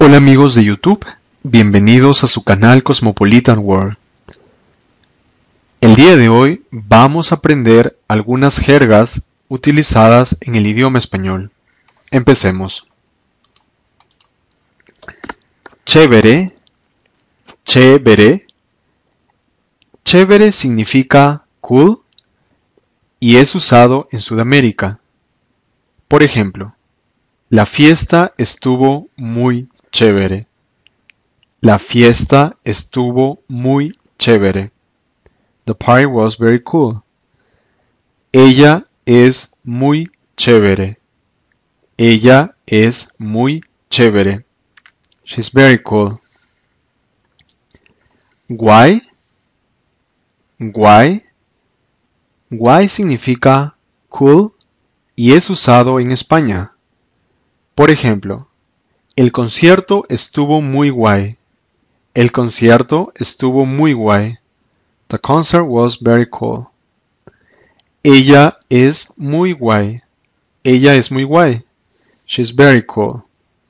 Hola amigos de YouTube, bienvenidos a su canal Cosmopolitan World. El día de hoy vamos a aprender algunas jergas utilizadas en el idioma español. Empecemos. Chévere, chévere. Chévere significa cool y es usado en Sudamérica. Por ejemplo, la fiesta estuvo muy chévere. La fiesta estuvo muy chévere. The party was very cool. Ella es muy chévere. Ella es muy chévere. She's very cool. Guay. Guay. Guay significa cool y es usado en España. Por ejemplo, el concierto estuvo muy guay. El concierto estuvo muy guay. The concert was very cool. Ella es muy guay. Ella es muy guay. She's very cool.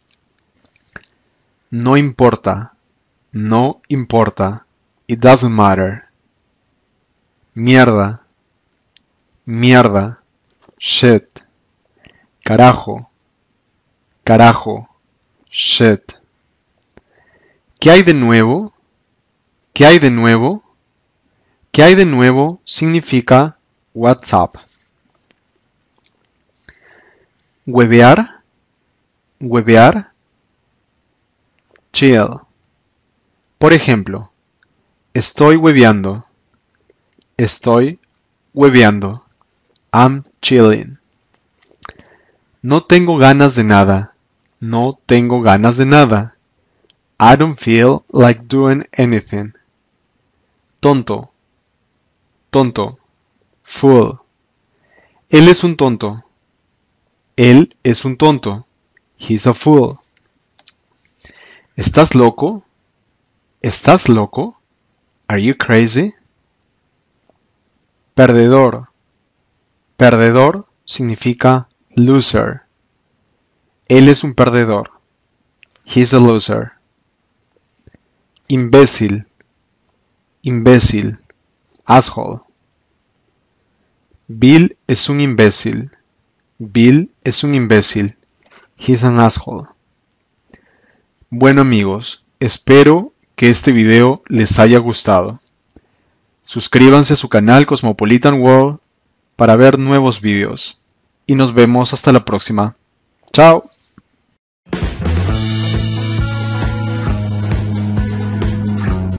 No importa. No importa. It doesn't matter. Mierda. Mierda. Shit. Carajo. Carajo. Shit. ¿Qué hay de nuevo? ¿Qué hay de nuevo? ¿Qué hay de nuevo? Significa what's up. Huevear. Huevear. Chill. Por ejemplo, estoy hueveando. Estoy hueveando. I'm chilling. No tengo ganas de nada. No tengo ganas de nada. I don't feel like doing anything. Tonto. Tonto. Fool. Él es un tonto. Él es un tonto. He's a fool. ¿Estás loco? ¿Estás loco? Are you crazy? Perdedor. Perdedor significa loser. Él es un perdedor. He's a loser. Imbécil. Imbécil. Asshole. Bill es un imbécil. Bill es un imbécil. He's an asshole. Bueno amigos, espero que este video les haya gustado. Suscríbanse a su canal Cosmopolitan World para ver nuevos videos. Y nos vemos hasta la próxima. Chao.